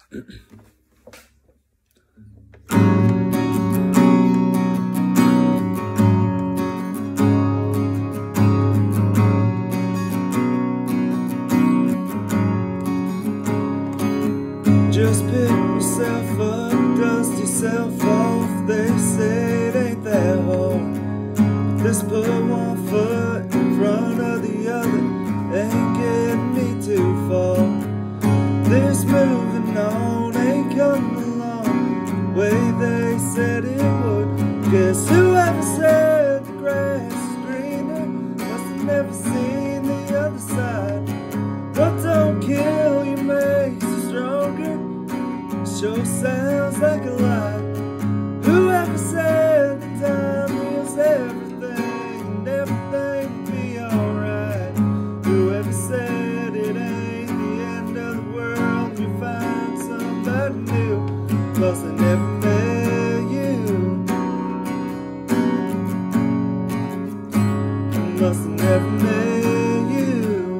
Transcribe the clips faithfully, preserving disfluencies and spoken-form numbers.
Just pick yourself up, dust yourself off. They say it ain't that hard. Just put one foot in front of the other, ain't getting me too far. This moving on ain't coming along the way they said it would. Guess whoever said the grass is greener must have never seen the other side. What don't kill you makes you stronger. Sure sounds like a lie. Whoever said the time heals everything and everything will be alright. Whoever said it ain't the end of the world and you find somebody new. Plus I never met you. I must have never met you.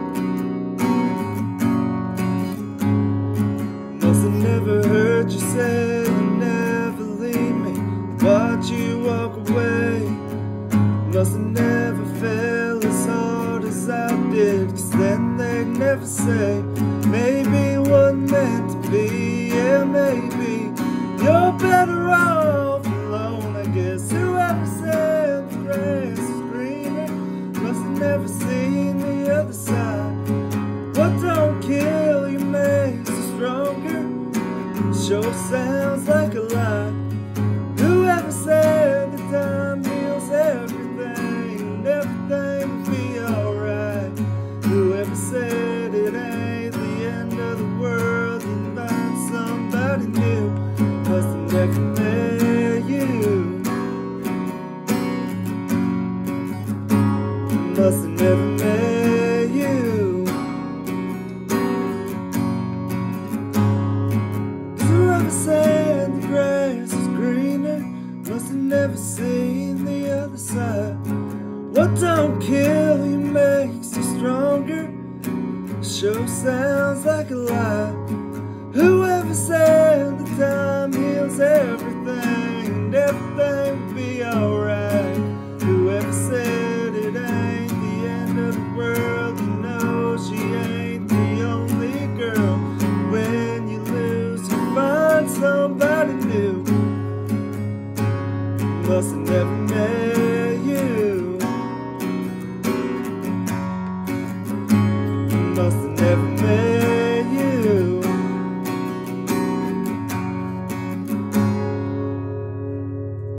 Must have never heard you say you'd never leave me, watch you walk away. Must have never felt as hard as I did, cause then they'd never say maybe it wasn't meant to be. Yeah, maybe you're better off alone, I guess. Whoever said the grass is greener must have never seen the other side. What don't kill you makes you stronger. Sure sounds like a lie. Whoever said the time heals everything and everything will be alright. Whoever said it ain't the end of the world and find somebody new must have never met you. Must have never met you. Whoever said the grass is greener must have never seen the other side. What don't kill you makes you stronger. Sure sounds like a lie. Whoever said the time heals everything